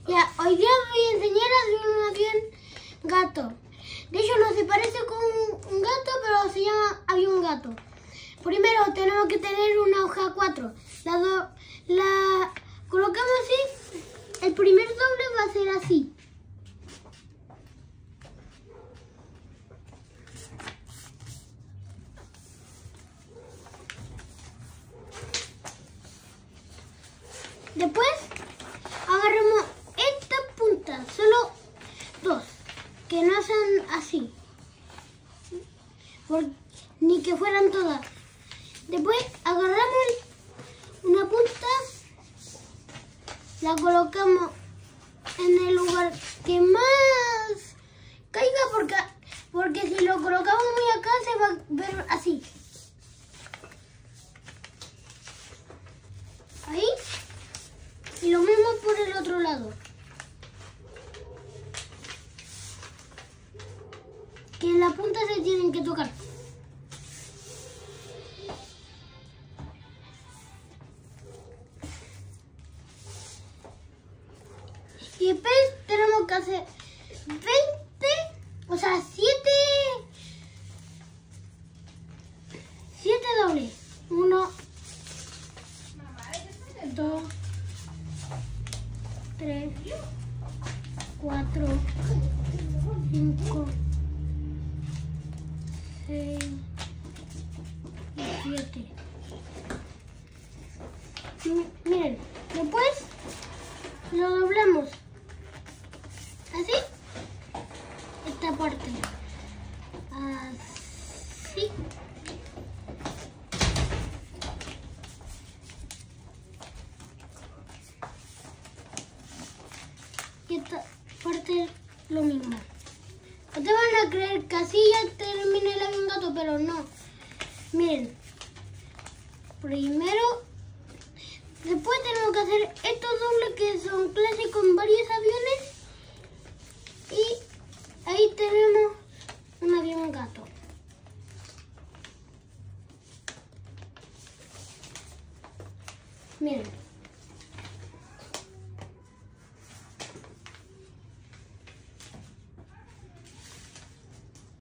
Ya, hoy día voy a enseñar a hacer un avión gato. De hecho no se parece con un gato, pero se llama avión gato. Primero tenemos que tener una hoja 4. La colocamos así. El primer doble va a ser así. Después agarramos esta punta, solo dos, que no sean así, ni que fueran todas. Después agarramos una punta, la colocamos en el lugar que más caiga, porque si lo colocamos muy acá se va a ver así. Ahí. Y lo mismo por el otro lado. Que las puntas se tienen que tocar. Y después tenemos que hacer 20, o sea, 7 dobles. 1, 2, 3, 4, 5, 6 y 7. Miren, después lo doblamos así, esta parte, así. Y esta parte lo mismo. Ustedes van a creer que así ya termina el avión gato, pero no. Miren, primero, después tenemos que hacer estos dobles que son clásicos en varios aviones. Y ahí tenemos un avión gato. Miren.